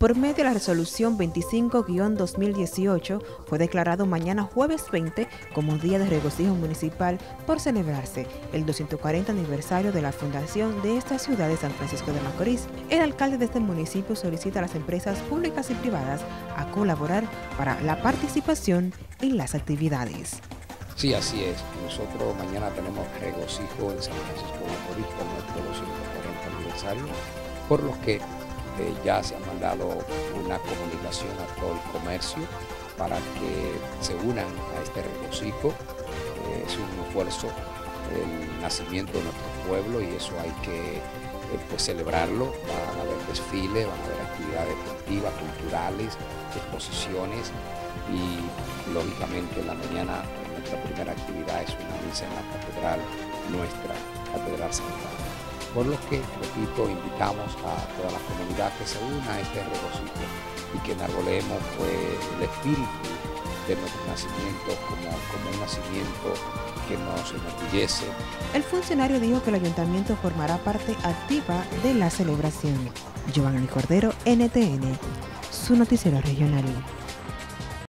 Por medio de la resolución 25-2018, fue declarado mañana jueves 20 como Día de Regocijo Municipal por celebrarse el 240 aniversario de la fundación de esta ciudad de San Francisco de Macorís. El alcalde de este municipio solicita a las empresas públicas y privadas a colaborar para la participación en las actividades. Sí, así es. Nosotros mañana tenemos regocijo en San Francisco de Macorís por nuestro 240 aniversario, por los que ya se ha mandado una comunicación a todo el comercio para que se unan a este regocijo. Es un esfuerzo el nacimiento de nuestro pueblo y eso hay que pues celebrarlo. Van a haber desfiles, van a haber actividades deportivas, culturales, exposiciones y lógicamente en la mañana nuestra primera actividad es una misa en la catedral, nuestra Catedral Central. Por lo que, repito, invitamos a toda la comunidad que se una a este regocijo y que enarbolemos pues, el espíritu de nuestro nacimiento como un nacimiento que nos enorgullece. El funcionario dijo que el ayuntamiento formará parte activa de la celebración. Giovanni Cordero, NTN, su noticiero regional.